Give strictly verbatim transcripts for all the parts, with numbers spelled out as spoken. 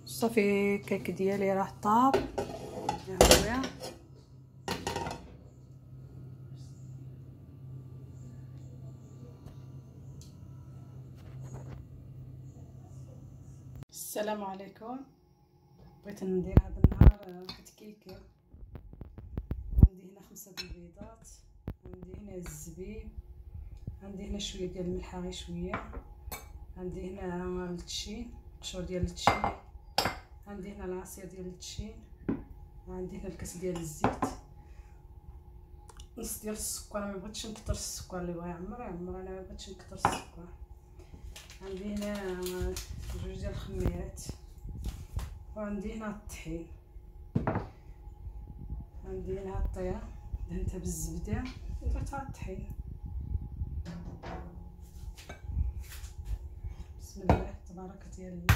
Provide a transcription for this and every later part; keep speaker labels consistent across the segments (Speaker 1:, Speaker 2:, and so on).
Speaker 1: صافي الكيك ديالي راه طاب. ها هو السلام عليكم. بغيت ندير هذا النهار واحد كيكه. عندي هنا خمسة د البيضات، عندي هنا الزبيب، عندي هنا شويه ديال الملحه غير شويه، عندي هنا التشين قشور ديال التشين، عندي هنا العصير ديال التشين، عندي هنا الكاس ديال الزيت، نص ديال السكر. ما بغيتش نكثر السكر، اللي بغى يعمر يعمر، انا ما بغيتش نكثر السكر. عندي هنا جوج ديال الخميرات، وعندي هنا الطحين، عندي هنا الطياب دهنتها بالزبده ودرتها الطحين. بسم الله تبارك ديال الله.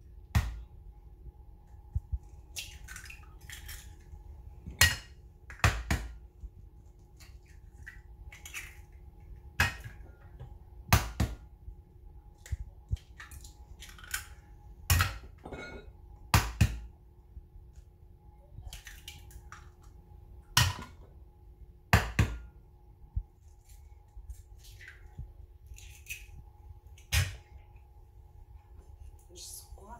Speaker 1: السكر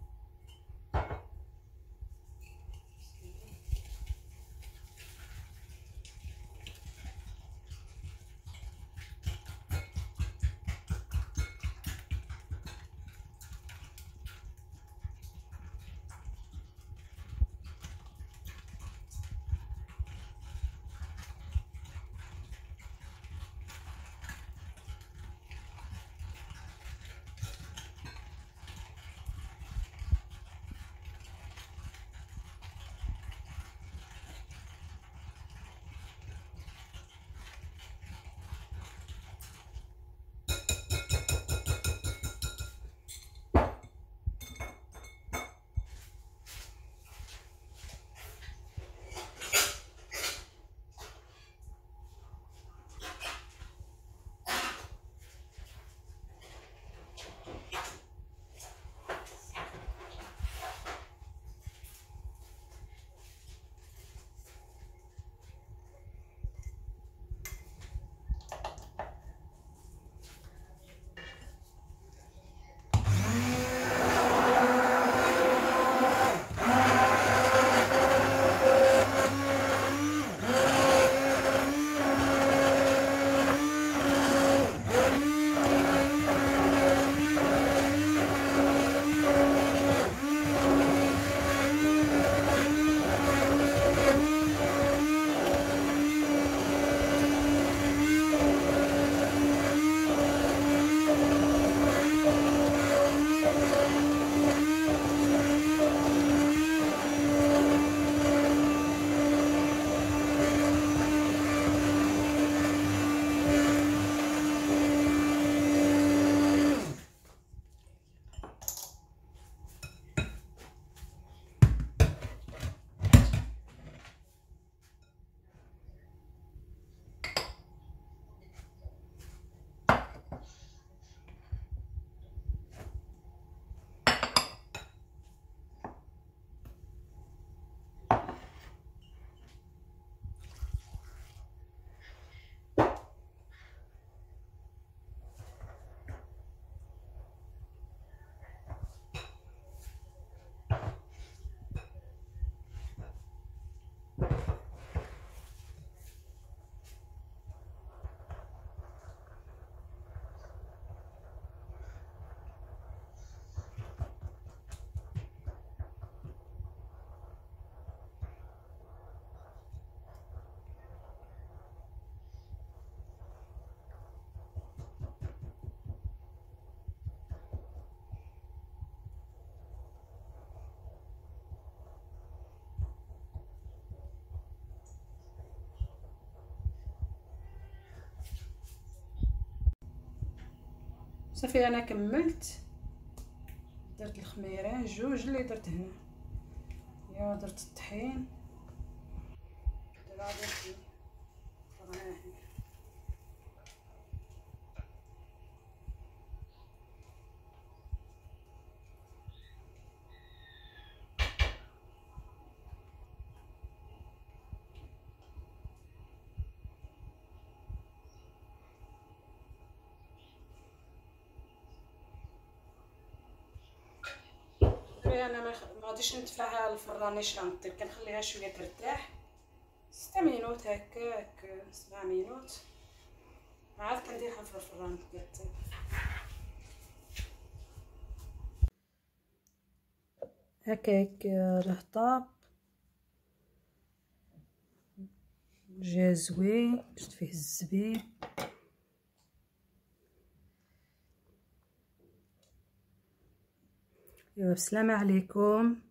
Speaker 1: صافي. انا كملت، درت الخميره جوج اللي درت هنا، يا درت الطحين، دابا درت فرغناه. صافي انا ما غاديش ندفعها الفران نيش غنطيب، كنخليها شويه ترتاح ستة مينوت هكاك سبعة مينوت عاد كنديرها في الفران كطيب. هكاك راه طاب جا زوين، شفت فيه الزبيب. ايوا السلام عليكم.